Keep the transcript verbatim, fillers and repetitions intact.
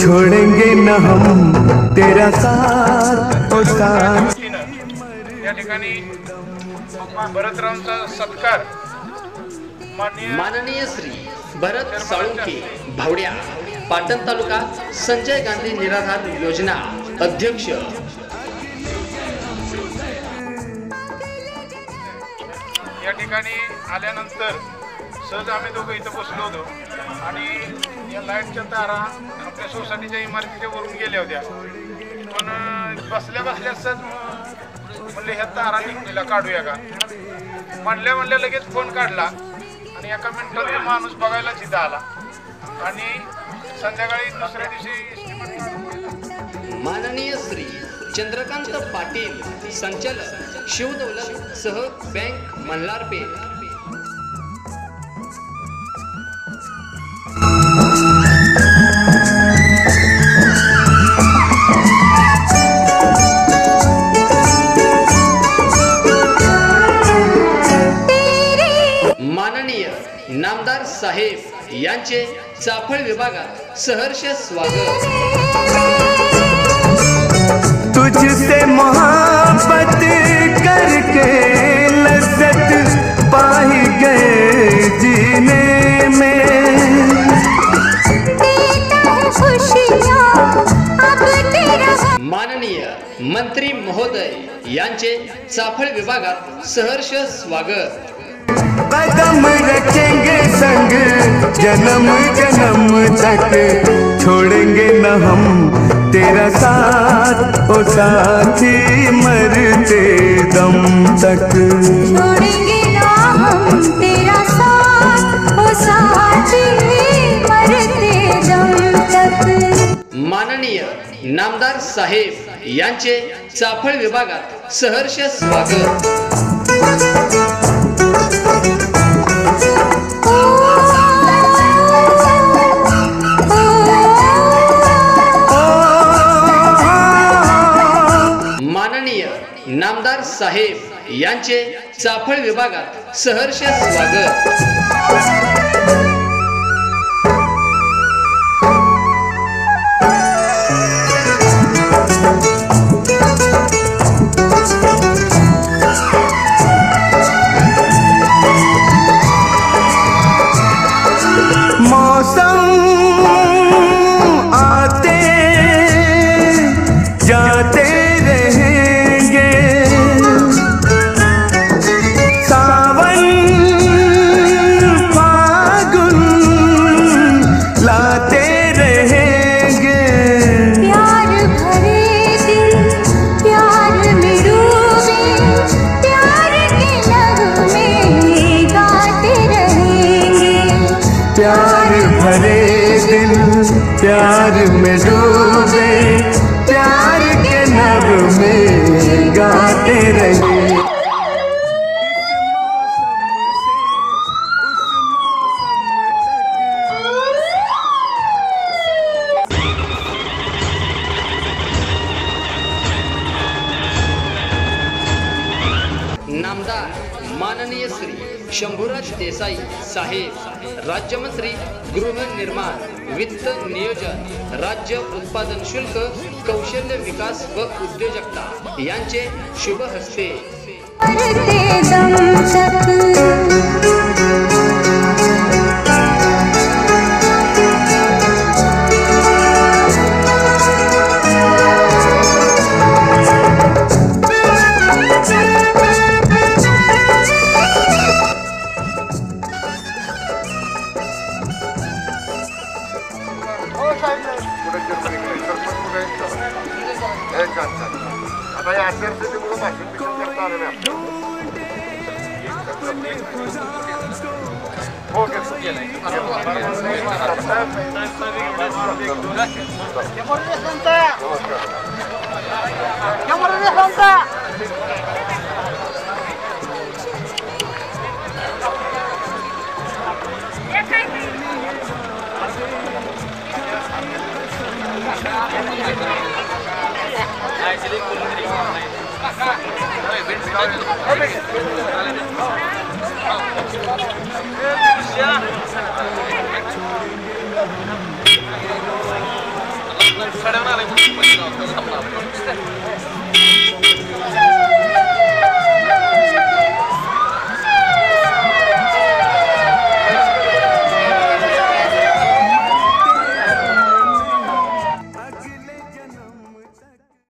छोड़ेंगे न हम तेरा साथ ओ साथ। या ठिकाणी भरतरावांचा सत्कार माननीय श्री भरत साळुंखे भावड्या पाटण तालुका संजय गांधी निराधार योजना अध्यक्ष। या ठिकाणी आल्यानंतर सहज आम्ही दोघं इथं बसलो होतो आणि या लाईटच्या तारा आपल्या सोसायटीच्या इमारतीच्या वरून गेल्या होत्या, पण बसल्या बसल्या सहज म्हणले ह्या तारा निघलेला काढूया का म्हणल्या म्हणल्या लगेच फोन काढला आणि एका मिनिटात तो माणूस बघायला तिथं आला आणि संध्याकाळी दुसऱ्या दिवशी माननीय श्री चंद्रकांत पाटील संचालक शिवदौलत सह बँक मल्हारपेठ। माननीय नामदार साहेब यांचे चाफळ विभागात सहर्ष स्वागत। तुझसे मोहब्बत करके लज्जत पाई गए जीने में, माननीय मंत्री महोदय यांचे चाफळ विभागात सहर्ष स्वागत। कदम रखेंगे संग जन्म जन्म तक, छोड़ेंगे न हम तेरा साथ ओ साथी मरते दम तक, छोड़ेंगे न हम तेरा साथ ओ साथी मरते दम तक। माननीय नामदार साहेब यांचे चाफळ विभागात सहर्ष स्वागत। माननीय नामदार साहेब यांचे चाफळ विभागात सहर्ष स्वागत। मौसम आते जाते रहेंगे, सावन फागुन लाते रहेंगे, प्यार भरे दिल प्यार में डूबे, प्यार के नगमे गाते रहेंगे, प्यार भरे दिल प्यार में डूबे, प्यार के नगमे गाते रहे। नामदार माननीय श्री शंभूराज देसाई साहेब राज्यमंत्री गृहनिर्माण वित्त नियोजन राज्य उत्पादन शुल्क कौशल्य विकास व उद्योजकता यांचे शुभ हस्ते। मरते दम तक। आता या आचारसंहितेमुळे भाषण बिषण करता आलं नाही हो सडवणार आहे कुठे